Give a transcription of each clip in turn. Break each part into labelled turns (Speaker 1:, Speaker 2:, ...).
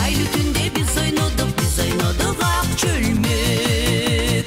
Speaker 1: Айлы түнде biz oynadık ақ çölмек.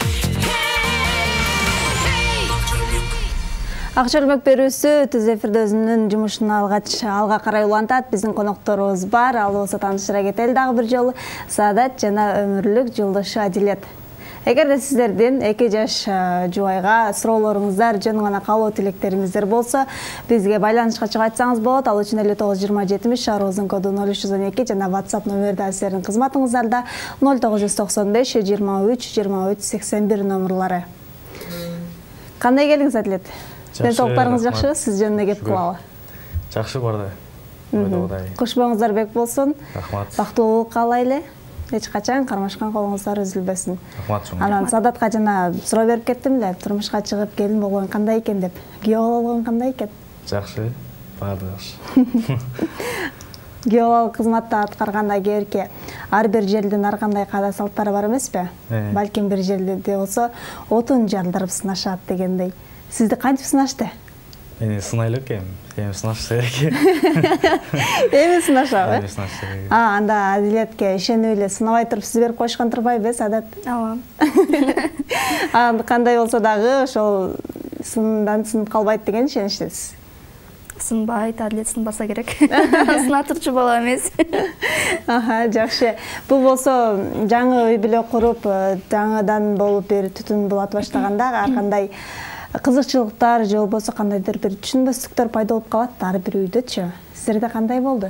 Speaker 2: Ақ чөлмөк берүүсү түз эфирде өзүнүн жумушун алга карай улантат. Биздин конокторубуз бар. Ал болсо таанышыра кетели дагы бир жолу. Саадат жана өмүрлүк жолдошу Адилет. Эгерде сиздердин 2 жаш жубайга суроолоруңуздар, жөн гана каалоо тилектериңиздер болсо, бизге байланышка чыгып айтсаңыз болот. Ал үчүн 592070 шаарыбыздын коду 0312 жана WhatsApp номерде сиздердин кызматыңыздарда 0995 23 23 81 номерлары. Кандай келиңиз, Адилет? Денсаулыктарыңыз жакшыбы? Сиз жөнүндө кеп кылалы.
Speaker 3: Жакшы барды.
Speaker 2: Куш болуңуздар бек болсун.
Speaker 3: Рахмат.
Speaker 2: Бактылуулук каалайлы. Эч качан кармашкан колуңуздар үзүлбөсүн.
Speaker 3: Рахмат чоң.
Speaker 2: Анан Саадатка жана суроо берип кеттим эле, турмушка чыгып келин болгон кандай экен деп. Күйөө болгон кандай экен?
Speaker 3: Жакшы, баары жакшы.
Speaker 2: Күйөө кызматты аткарганда кээбирки ар бир жердин ар кандай каада салттары бар эмеспи? Балким бир жерде болсо отун жардырып сынашат дегендей. Сизди кантип сынашты?
Speaker 3: Мени сынайлык эми сынашты керек.
Speaker 2: Эми сынашабы?
Speaker 3: Эми сынашты керек.
Speaker 2: Анда Адилетке ишенип эле сынабай туруп сиз берип коюшкан турбайбы, Саадат?
Speaker 4: Ооба.
Speaker 2: Кандай болсо дагы ошол сындан сынып калбайт деген ишеничтесиз.
Speaker 4: Сынбайт, Адилет сынбаса керек. Сынатырчу бала эмес.
Speaker 2: Жакшы. Бул болсо жаңы үй бүлө куруп, жаңыдан болуп бир түтүн булатып баштаганда ар кандай кызыкчылыктар же болбосо кандайдыр бир түшүнбөстүктөр пайда болуп калат ар бир үйдөчү. Сиздерде кандай болду?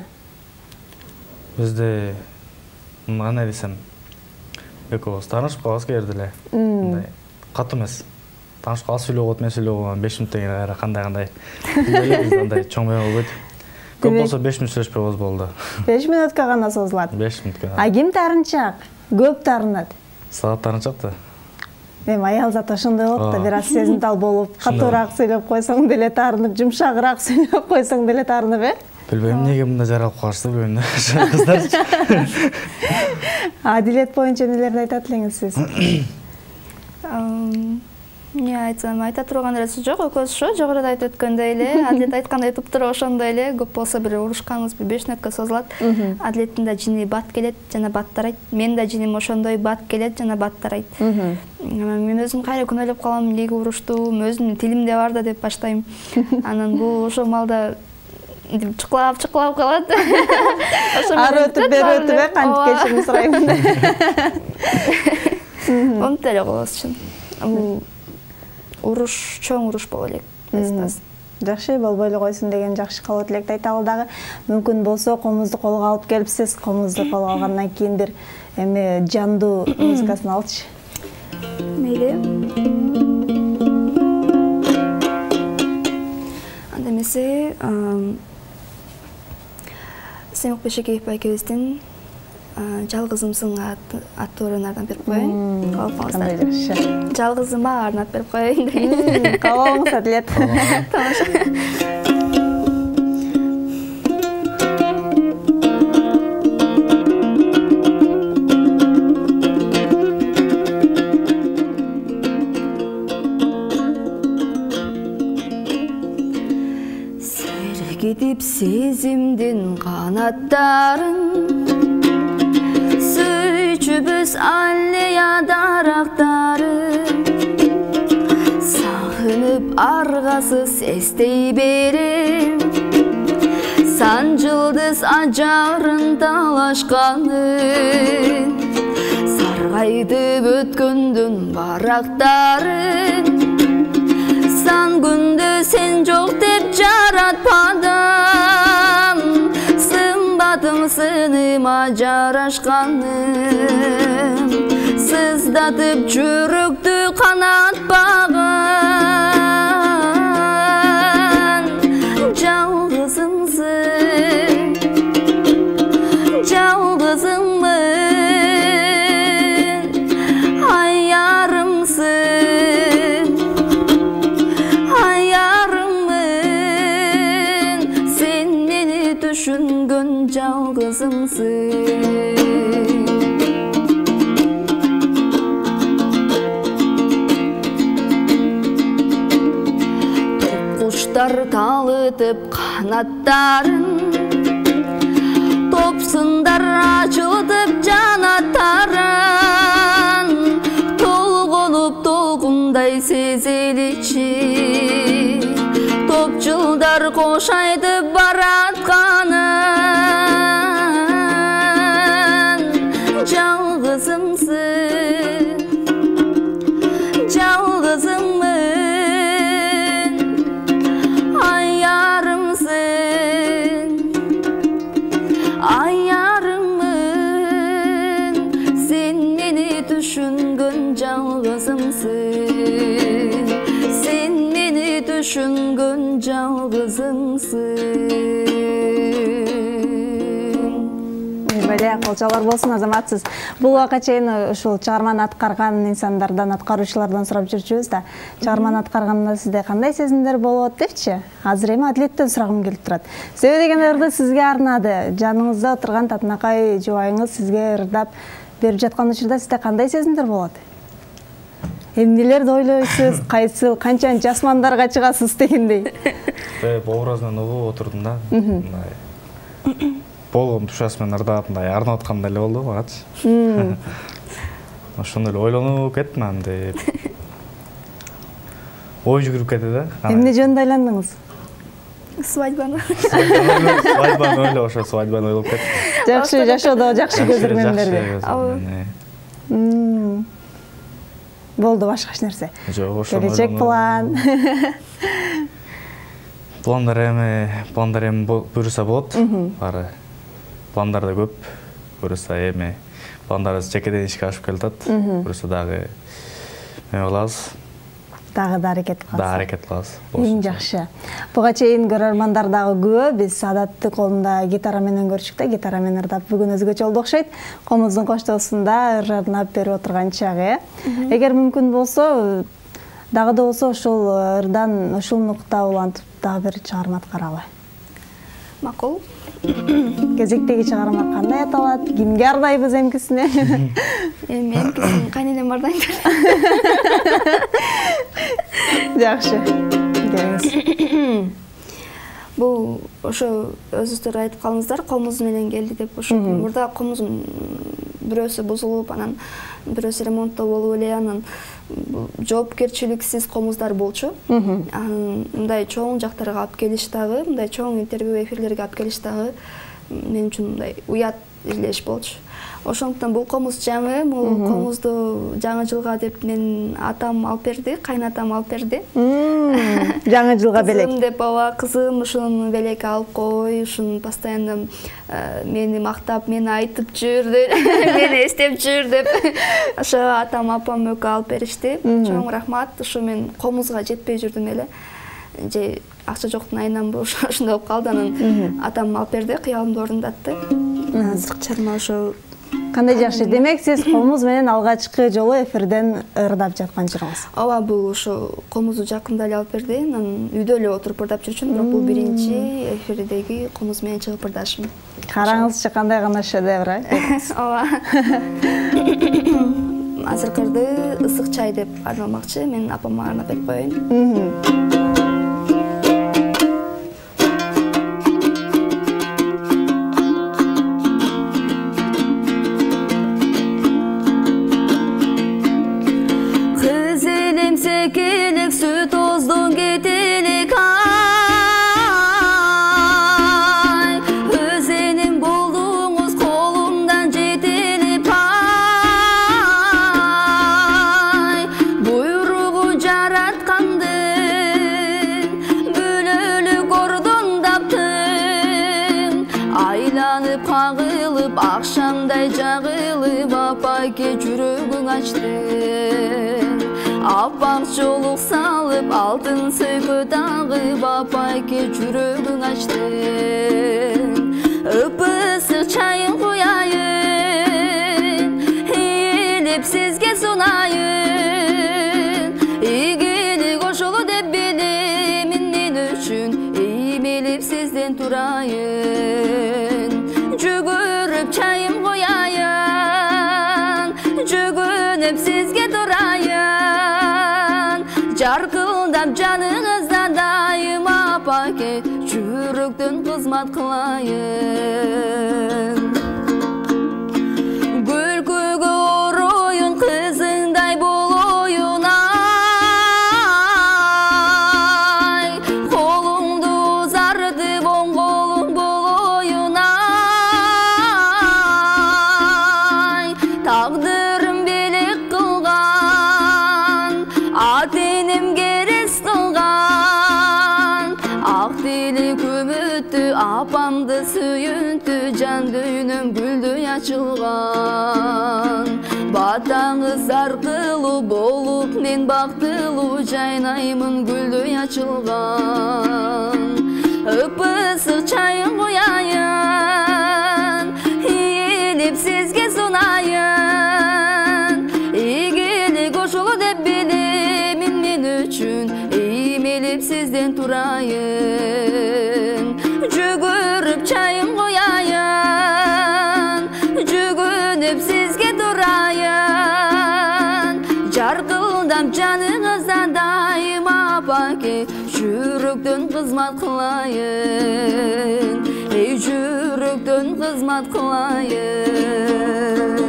Speaker 3: Бизде кандай десем, экөөбүз таанышып калабыз кээде эле. Мындай катуу эмес. Таанышып калып сүйлөгөт, мен сүйлөгөм 5 мүнөттөн кийин кандай. Биз андай чоң бай болбойт. Көп болсо 5 мүнөт сүйлөшпөйбүз болду.
Speaker 2: 5 мүнөткө гана созулат.
Speaker 3: 5 мүнөткө.
Speaker 2: А ким таарынчак? Көп таарынат.
Speaker 3: Саат таарынчак да.
Speaker 2: Эми аял зат ошондой болот да, бир аз сезимтал болуп, катуураак сүйлөп койсоң деле таарынып, жумшагыраак сүйлөп койсоң деле таарынып,
Speaker 3: Билбейм эмнеге мындай жаралып калышты, билбейм да. Кыздар.
Speaker 2: Адилет боюнча эмнелерди айтат элеңиз сиз?
Speaker 4: Не айтсам, айта турган нерсе жок, экөөбүз ошо жогоруда айтып өткөндөй эле, Адилет айткандай туп-туура ошондой эле, көп болсо бир урушканыбыз 5 мүнөткө созулат. Адилеттин да жини бат келет жана баттарайт. Мен да жиним ошондой бат келет жана баттарайт. Мен өзүм кайра күнөөлөп калам, эмнеге уруштум, өзүмдүн тилимде бар да деп баштайм. Анан бул ошол малда чуклап калат.
Speaker 2: Ары өтүп бери өтүп, кантип кечирим сурайм.
Speaker 4: Монтип эле коебуз чын. Бул уруш, чоң уруш боло элек.
Speaker 2: Жакшы, болбой эле койсун деген жакшы каалоо тилекти айталы дагы. Мүмкүн болсо комузду колго алып келипсиз. Комузду колго алгандан кийин бир эми жандуу музыкасын алчы.
Speaker 4: Мейли. Анда эмесе, Семок Бешекеев байкебиздин Жалгызымсың аттуу орундардан берип коеюн.
Speaker 2: Кандай жакшы.
Speaker 4: Жалгызыма арнап берип коеюн.
Speaker 2: Каалооңуз, Адилет.
Speaker 4: Тамаша. Сергитип сезимдин канаттарын, Сөйчүбүз аллея дарактарын, сагынып аргасыз эстей берем, сан жылдыз ажарын талашканын, саргайтып өткөндүн барактарын, сан күндө сен жок деп жаратпадым, сымбатым сыныма жарашканым, сыздатып жүрөктү канатпаган, жалгызымсың, жалгызыммын, аярымсың, аярыммын, сен мени түшүнгөн жалгызымсың. Куштар талытып канаттарын, топсундар ачылып жалғызыңсың, сен мені düşünгөн жалғызыңсың.
Speaker 2: Эле колчалар болсун азаматсыз. Бул убакка чейин ушул чыгарманы аткарган инсандардан, аткаруучулардан сурап жүрчүбүз да. Чыгарманы аткарганда сизде кандай сезимдер болот депчи? Азыр эми Адилеттен сурагым келип турат. Себеби деген ырды сизге арнады. Жаныңызда отурган Татынакай жубайыңыз сизге ырдап берип жаткан учурда сизде кандай сезимдер болот? Эмнелерди ойлойсуз? Кайсы канча жасмандарга чыгасыз дегендей?
Speaker 3: Образынан угуп отурдум да. Болгом тушасы менен ырдап, мындай арнап аткандай эле болду багачы. Ошондой эле ойлонуп кеттим андай. Ой жүгүрүп кетти да.
Speaker 2: Эмне жөнүндө ойлондуңуз?
Speaker 4: Свадьбаны.
Speaker 3: Свадьбаны ойлоп, ошо свадьбаны ойлоп кеттим.
Speaker 2: Жакшы жашоодо жакшы көзөрмөндөрдү. Болду башка эч нерсе.
Speaker 3: Жок, ошо.
Speaker 2: Келечек план.
Speaker 3: Пландар эми буюрса болот. Баары пландар да көп. Буюрса эми пландарыбыз жекеден ишке ашып келатат. Буюрса дагы эме кылабыз.
Speaker 2: Дагы да аракет кылабыз.
Speaker 3: Да аракет кылабыз.
Speaker 2: Эң жакшы. Буга чейин көрөрмандар дагы көп. Биз Саадатты колунда гитара менен көрчүк да, гитара менен ырдап бүгүн өзгөчө болду окшойт. Комуздун коштоосунда ырдап берип отурган чагы. Эгер мүмкүн болсо, дагы да болсо ушул ырдан ушул нукта улантып дагы бир чыгарма аткаралы.
Speaker 4: Макул.
Speaker 2: Кезектеги чыгарма кандай аталат? Кимге ардайбыз эмкисине?
Speaker 4: Эми эмкисин кайненем ардайт.
Speaker 2: Жакшы. Келиңиз.
Speaker 4: Бул ошо өзүңүздөр айтып калдыңыздар, комуз менен келди деп. Ошо мурда комузум бирөөсү бузулуп, анан бирөөсү ремонтто болуп эле, анан жоопкерчиликсиз комуздар болчу. Анан мындай чоң жактарга алып келиш дагы, мындай чоң интервью эфирлерге алып келиш дагы мен үчүн мындай уят издеш болчу. Ошондуктан бул комуз жаңы, бул комузду жаңы жылга деп мен атам алып берди, кайнатам алып берди.
Speaker 2: Жаңы жылга белек.
Speaker 4: Кызым деп, ооба, кызым ушуну белекке алып кой, ушуну постоянно мени мактап, мени айтып жүр, мени эстеп жүр деп. Ошо атам, апам экөө алып беришти. Чоң рахмат. Ушу мен комузга жетпей жүрдүм эле. Же акча жоктун айынан ошондой болуп калды. Анан атам алып берди, кыялымды орундатты. Азыркы чыгарма ошо.
Speaker 2: Кандай жакшы. Демек сиз комуз менен алгачкы жолу эфирден ырдап жаткан жырыңыз.
Speaker 4: Ооба, бул ошо комузду жакында эле алып берди. Анан үйдө эле отуруп ырдап жүрчүмүн, бирок бул биринчи эфирдеги комуз менен чыгып ырдашым.
Speaker 2: Караңызчы кандай гана шедевр,
Speaker 4: Ооба. Азыркырды ысык чай деп арналмакчы. Мен апама арнап берип коеюн. Келек süt ozdun getilik ay, özenim buldunuz kolumdan cetilip ay, buyruğu caratkandın, bülölük ordun daptın, aylanıp kağılıp akşamday jağılıp apayke жүрөгүң açtın. Apam çoluk salıp altın söykö dağıp apayke жүрөгүң açtın. Ipısık çayın koyayın, eğilip sizge sunayın. İyilik oşulu dep bilimin üçün, eğilip sizden turayın. Жүгүрүп çayım koyayın, жүгүнүp sizge durayın. Жаркылдап жаныңызда дайым апаке, жүрөктөн кызмат кылайын. Күлкүгө ороюн, кызыңдай болоюн ай, колуңду узартып оң колуң болоюн ай, тагдырым белек кылган, атеним керес кылган, ак тили көмөттү, апамды сүйүнтү, жан дүйнөм гүлдөй ачылган. Батаңыз аркылуу болуп мен бактылуу жайнаймын гүлдөй ачылган ып-ысык чайын куяйын ийилип сизге сунайын ийгилик ушул деп билемин мен үчүн иймелип сизден турайын жүгүрүп чайын куяйын жүгүнүп сизге турайын жаркылдап жаныңызда дайыма апаке жүрөктөн кызмат кылайын эй жүрөктөн кызмат кылайын.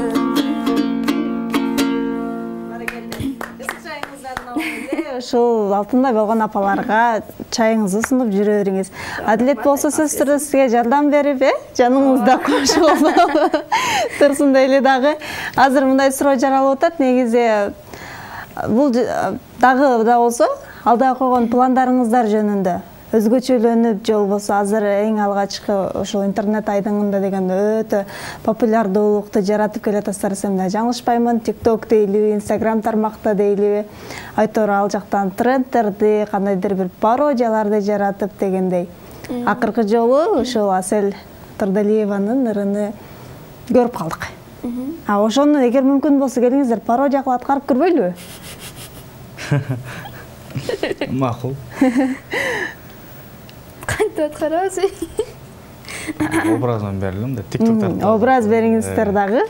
Speaker 2: Ушул алтындай болгон апаларга чайыңызды сунуп жүрө бериңиз. Адилет болсо сөз түрдө сизге жардам берип, жаныңызда кошулуп турсун дейли дагы. Азыр мындай суроо жаралып атат. Негизи бул дагы да болсо алдыга койгон пландарыңыздар жөнүндө өзгөчөлөнүп же болбосо азыр эң алгачкы ошол интернет айдыңында деген өтө популярдуулукту жаратып келатасыздар десем да жаңылышпаймын. TikTok дейлиби, Instagram тармакта дейлиби, айтор ал жактан трендтерди, кандайдыр бир пародияларды жаратып дегендей. Акыркы жолу ошол Асель Турдалиеванын ырыны көрүп калдык. Ошону эгер мүмкүн болсо келиңиздер пародия кылып аткарып көрбөйлүбү?
Speaker 3: Макул.
Speaker 4: Кантип аткарабыз?
Speaker 3: Образын берилем да TikTok'та.
Speaker 2: Образ бериңиздер дагы.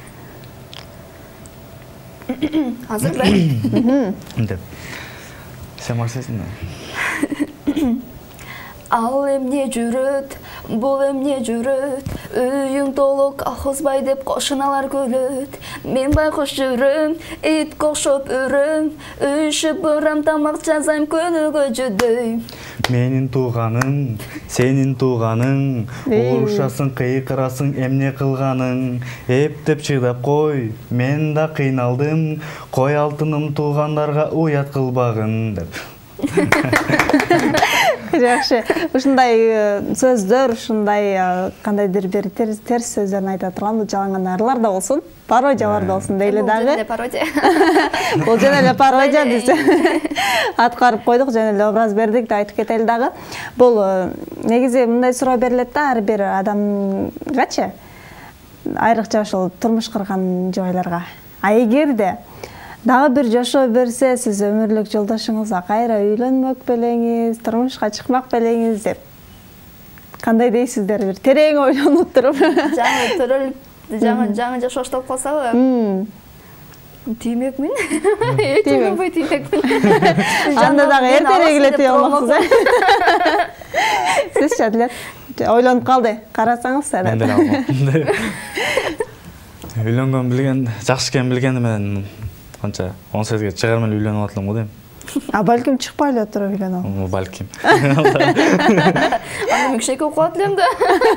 Speaker 4: Азыр
Speaker 3: Деп. Сен баштайсың да.
Speaker 4: Ал эмне жүрөт, бул эмне жүрөт, үйүң толук колхозбай деп кошуналар күлөт. Мен байкуш жүрөм, итке окшоп үрөм, үйшүп барам тамак жазайм күнүгө жүдөй.
Speaker 3: Менин тууганың, сенин тууганың, урушасың, кыйкырасың, эмне кылганың. Эптеп чыдап кой, мен да кыйналдым, кой алтыным туугандарга уят кылбагын деп.
Speaker 2: Жакшы. Ушундай сөздөр, ушундай кандайдыр бир терс сөздөрүн айта турган жалаңган арлар да болсун, пародиялар да болсун дейли дагы. Бул жана эле пародия биз аткарып койдук, жана эле образ бердик деп айтып кетели дагы. Бул негизи мындай суроо берилет да ар бир адамгачы, айрыкча ошол турмуш курган жойлорго. А эгерде дагы бир жашоо берсе, сиз өмүрлүк жолдошуңузга кайра үйлөнмөк белеңиз, турмушка чыкмак белеңиз деп кандай дейсиздер? Бир терең ойлонуп туруп.
Speaker 4: Жаңы жашоо башталып калсабы? Тиймекмин. Тиймекпой тиймекмин.
Speaker 2: Анда дагы эртерээк эле тие алмаксыз. Сиз Адилет ойлонуп калды. Карасаңыз да.
Speaker 3: Мен деле алмапмын. Үйлөнгөн билген, жакшы экен билгенди менен канча 18ге чыгар менен үйлөнүп атылам го дейм.
Speaker 2: Балким чыкпай эле туруп үйлөнөм.
Speaker 3: Балким.
Speaker 4: Аны мекшек окуп элем да.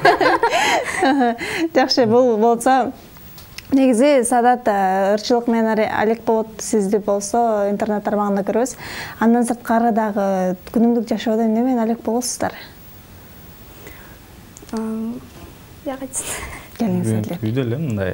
Speaker 2: Жакшы, бул болсо негизи Саадат ырчылык менен алек болот. Сизди болсо интернет тармагында көрөбүз. Андан сырткары дагы күнүмдүк жашоодо эмне менен алек болосуздар? Келиңиз.
Speaker 3: Үйдө эле мындай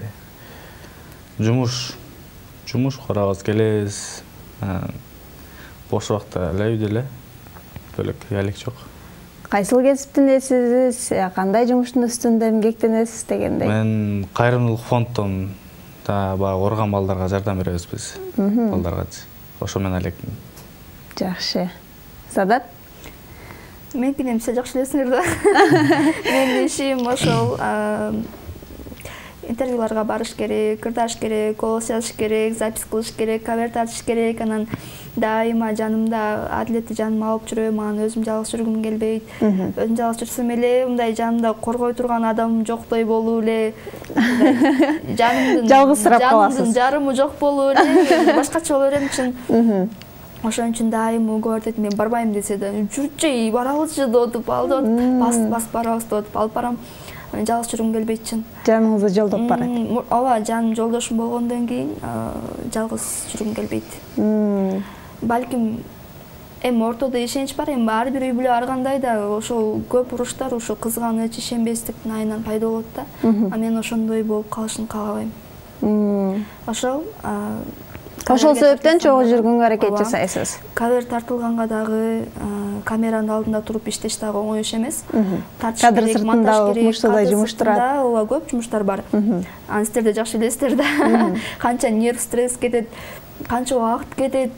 Speaker 3: жумуш карабыз, келебиз. Бош убакта эле үйдө эле. Бөлөк алек жок.
Speaker 2: Кайсыл кесиптендесиз, кандай жумуштун үстүндө эмгектенесиз дегендей?
Speaker 3: Мен кайрымдуулук фонддон баягы ооруган балдарга жардам беребиз биз. Балдарга. Ошо менен алекмин.
Speaker 2: Жакшы. Саадат?
Speaker 4: Менин эмсе жакшы элесиңер да. Менин ишим ошол интервьюларга барыш керек, кырдаш керек, голос жазыш керек, запись кылыш керек, кавер тартыш керек. Анан дайыма жанымда Адилетти жаныма алып жүрөм, анан өзүм жалгыз жүргүм келбейт. Өзүм жалгыз жүрсөм эле мындай жанымда коргой турган адам жоктой болуп эле,
Speaker 2: жалгызсырап каласыз.
Speaker 4: Жанымдын жарымы жок болуп эле, башкача боло берем үчүн. Ошон үчүн дайым угуп мен барбайм десе да, жүрчү барабызчы деп алып, бас барабыз деп алып барам. Жалгыз жүргүм келбейт үчүн.
Speaker 2: Жаныңызды жолдоп барат.
Speaker 4: Ооба, жаным жолдошум болгондон кийин жалгыз жүргүм келбейт. Балким ортодо ишенич бар, ар бир үй бүлө ар кандай да ошол көп уруштар ошо кызганыч, ишенбестиктин айынан пайда болот да. А мен ошондой болуп калышын каалабайм. Ошол
Speaker 2: Ошол себептен чогуу жүргөнгө аракет жасайсыз.
Speaker 4: Кадр тартылганга дагы камеранын алдында туруп иштеш дагы оңой иш эмес.
Speaker 2: Кадр сыртында укмуштуудай жумуш турат.
Speaker 4: Ооба, көп жумуштар бар. Аны сиздер да жакшы билесиздер да. Канча нерв, стресс кетет, канча убакыт кетет.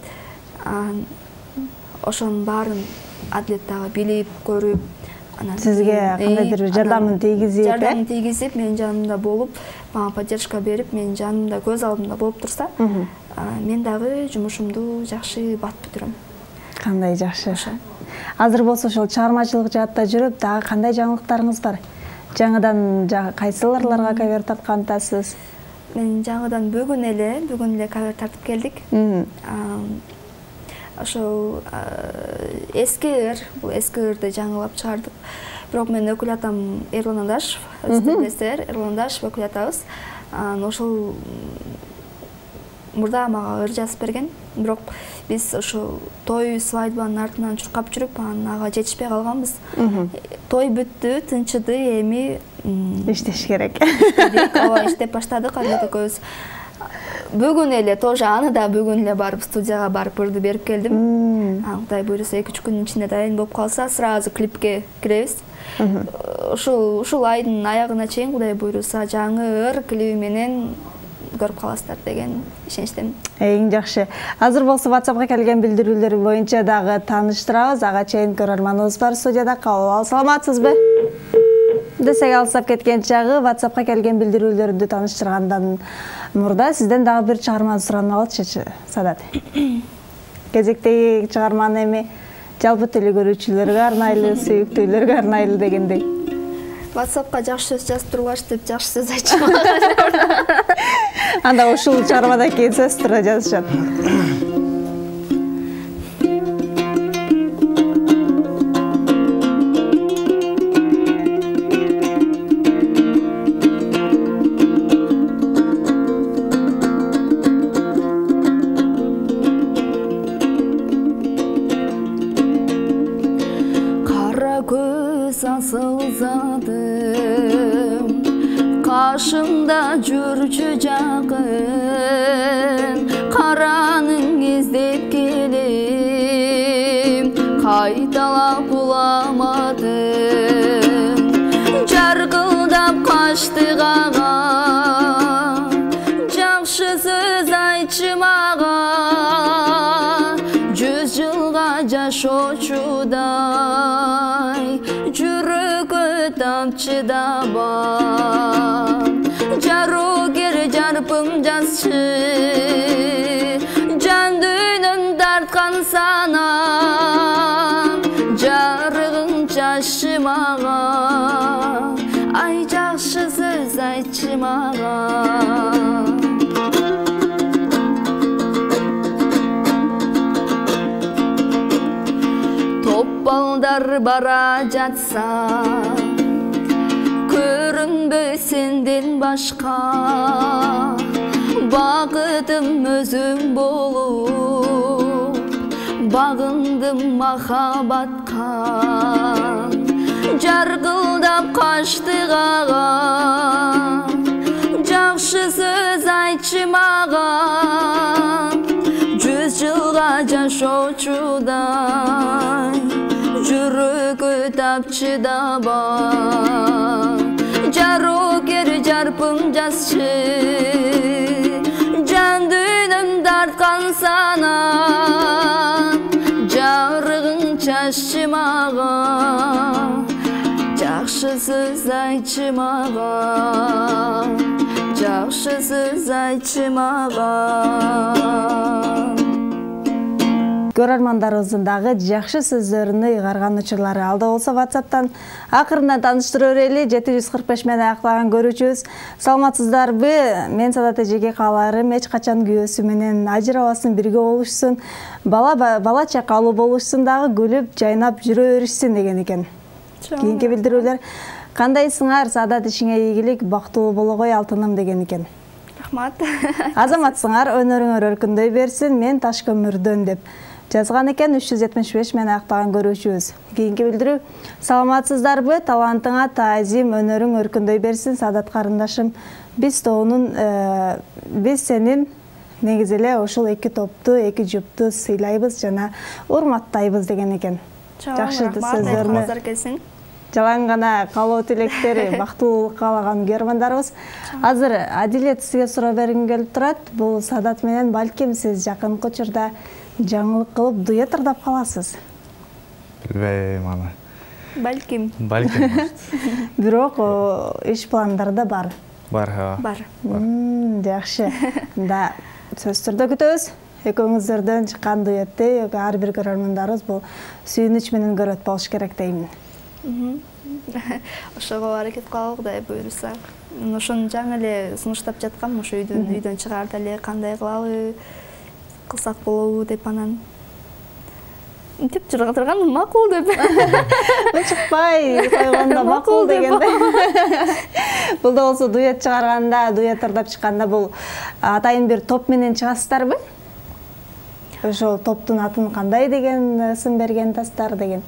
Speaker 4: Ошонун баарын Адилет дагы билип, көрүп,
Speaker 2: сизге кандайдыр бир жардамын
Speaker 4: тийгизип, менин жанымда болуп, мага поддержка берип, менин жанымда, көз алдымда болуп турса, мен дагы жумушумду жакшы бат бүтүрөм.
Speaker 2: Кандай жакшы. Азыр болсо ошол чыгармачылык жаатта жүрүп, дагы кандай жаңылыктарыңыз бар? Жаңыдан кайсыларга кавер тарткантасыз?
Speaker 4: Мен жаңыдан бүгүн эле кавер тартып келдик. Ошол бул эски ырды жаңылап чыгардык. Бирок менин өкүл атам Эрлан Адашев, билесиздер, Эрлан Адашев өкүл атабыз. Ошол мурда мага ыр жазып берген. Бирок биз ошол той свадьбанын артынан чуркап жүрүп, ага жетишпей калганбыз. Той бүттү, тынчыды, эми
Speaker 2: иштеш керек.
Speaker 4: Ооба, иштеп баштадык, Адилет экөөбүз. Бүгүн эле тоже аны да бүгүн эле барып студияга барып ырды берип келдим. Кудай буйруса 2-3 күндүн ичинде дайын болуп калса, сразу клипке киребиз. Ушул айдын аягына чейин Кудай буйруса жаңы ыр клиби менен көрүп каласыздар деген ишеничтемин.
Speaker 2: Эң жакшы. Азыр болсо WhatsAppка келген билдирүүлөр боюнча дагы тааныштырабыз. Ага чейин көрөрманыбыз бар студияда. Кабыл алып, саламатсызбы? Десек алсап кеткен чагы WhatsAppка келген билдирүүлөрдү тааныштыргандан мурда сизден дагы бир чыгарманы суранып алчычы, Садат. Кезектеги чыгарманы эми жалпы телекөрүүчүлөргө арнайлы, сүйүктүүлөргө арнайлы дегендей.
Speaker 4: WhatsAppка жакшы сөз жазып тургаш деп жакшы сөз айтчу.
Speaker 2: Анда ушул чыгармадан кийин сөз тура жазышат.
Speaker 5: Karşımda жүрчү жакын, караның издеп келем, кайталап буламадым, жаргылдап качтык ага, жакшы сөз айтчы мага, 100 жылга жашоочудай, жүрөгө тамчы да бар. Жарогер жарпым жазчы, жан дүйнөм тарткан сана, жарыгың чаччы мага, ай жакшы сөз айтчы мага. Топ балдар бара жатса, көрүнбөй сенден башка, багытым өзүң болуп, багындым махабатка, жаргылдап качтык ага, жакшы сөз айтчы мага, 100 жылга жашоочудай, жүрөгө тапчы да бар. Жарогер жарпым жазчы, жан дүйнөм тарткан сана, жарыгың чаччы мага, жакшы сөз айтчы мага, жакшы сөз айтчы мага.
Speaker 2: Көрөрмандарыбыздын дагы жакшы сөздөрүнү ыйгарган учурлары алда болсо WhatsApp'тан акырындан тааныштырып берели. 745 менен аяклаган көрүүчүбүз. Саламатсыздарбы? Мен Садат эжеге кааларым эч качан күйөөсү менен ажырабасын, бирге болушсун. Бала чакалуу болушсун дагы, күлүп, жайнап жүрө беришсин деген экен. Кийинки билдирүүлөр: кандайсыңар? Садат, ишиңе ийгилик, бактылуу болгой алтыным деген экен.
Speaker 4: Рахмат.
Speaker 2: Азаматсыңар, өнөрүңөр өркүндөй берсин, мен таш көмүрдөн деп жазган экен. 375 менен аяклаган көрүүчүбүз. Кийинки билдирүү: саламатсыздарбы? Талантыңа таазим, өнөрүң өркүндөй берсин, Садат карындашым. Биз сенин негизи эле ушул эки топту, эки жупту сыйлайбыз жана урматтайбыз деген экен. Жакшы сөздөрүнө
Speaker 4: келсин.
Speaker 2: Жалаң гана каалоо тилектери, бактылуулук каалаган көрөрмандарыбыз. Азыр Адилет сизге суроо бергим келип турат. Бул Саадат менен балким сиз жакынкы учурда жаңылык кылып дуэт ырдап каласыз.
Speaker 3: Билбейм аны.
Speaker 4: Балким.
Speaker 2: Бирок иш пландарда бар.
Speaker 3: Бар.
Speaker 2: Жакшы. Да, сөз түрдө күтөбүз. Экөөңүздөрдөн чыккан дуэтти ар бир көрөрмандарыбыз бул сүйүнүч менен көрөт болуш керек деймин.
Speaker 4: Ошого аракет кылалы Кудай буйруса. Ошону жаңы эле сунуштап жаткам, ошо үйдөн чыгаарда эле кандай кылалы, кылсак болобу деп анан деп жүргөн турган макул деп.
Speaker 2: Чыкпай койгондо макул дегенде. Бул да болсо дуэт чыгарганда, дуэт ырдап чыкканда бул атайын бир топ менен чыгасыздарбы? Ошол топтун атын кандай деген сын берген тастар деген.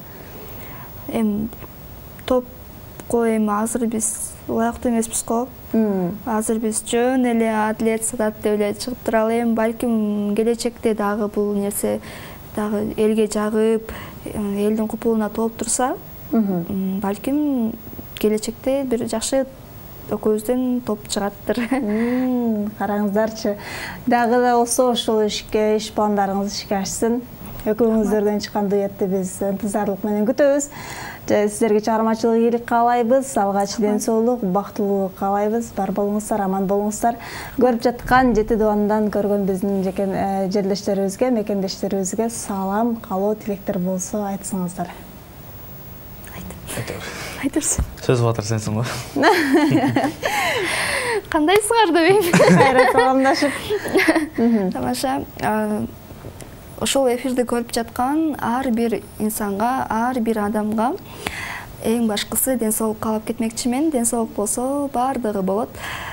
Speaker 4: Топко азыр биз ылайыктуу эмеспиз го. Азыр биз жөн эле Адилет Саадат деп эле чыгып туралы. Балким келечекте дагы бул нерсе дагы элге жагып, элдин купулуна толуп турса, балким келечекте бир жакшы экөөбүздөн топ чыгаттыр.
Speaker 2: Караңыздарчы. Дагы да болсо ошол ишке, иш пландарыңыз ишке ашсын. Экөөңүздөрдөн чыккан дуэтти биз ынтызарлык менен күтөбүз. Сиздерге чыгармачылык ийгилик каалайбыз, алгач ден соолук, бактылуулук каалайбыз. Бар болуңуздар, аман болуңуздар. Көрүп жаткан Жети Дубандан көргөн биздин жерлештерибизге, мекендештерибизге салам, каалоо тилектер болсо айтсаңыздар.
Speaker 4: Айтырсың.
Speaker 3: Сөз батыр сенсиң го.
Speaker 4: Кандайсыңар дейм.
Speaker 2: Кайра саламдашып.
Speaker 4: Тамаша. Ошол эфирди көрүп жаткан ар бир инсанга, ар бир адамга эң башкысы ден соолук каалап кетмекчимен. Ден соолук болсо баардыгы болот.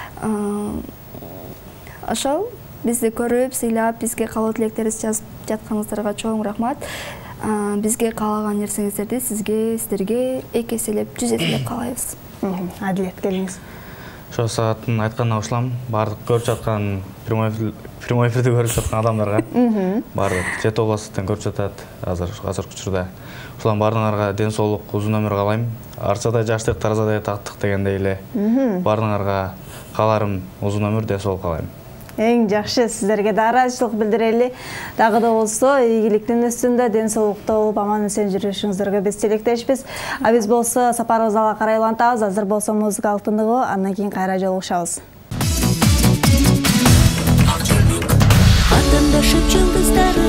Speaker 4: Ошол бизди көрүп, сыйлап, бизге каалоо тилектерибизди жазып жатканыңыздарга чоң рахмат. Бизге каалаган нерсеңиздерди сиздерге эки эселеп, 100 эселеп каалайбыз.
Speaker 2: Адилет келиңиз.
Speaker 3: Ошо Саадаттын айтканына кошулам. Баардык көрүп жаткан прямой эфирди көрүп жаткан адамдарга, баардык Жети областын көрүп жатат азыркы учурда. Ошолордун баардыгыңарга ден соолук, узун өмүр каалайм. Арчадай жаштык, таразадай тактык дегендей эле. Баардыгыңарга кааларым узун өмүр, ден соолук каалайм.
Speaker 2: Эң жакшы, сиздерге да ыраазычылык билдирели. Дагы да болсо, ийгиликтин үстүндө ден соолукта болуп, аман-эсен жүрүшүңүздөргө биз тилектешпиз. А биз болсо сапарыбыз алга карай улантабыз. Азыр болсо музыкалык тындыгы, андан кийин кайра жолугушабыз.
Speaker 1: Атымдашып жылдыздары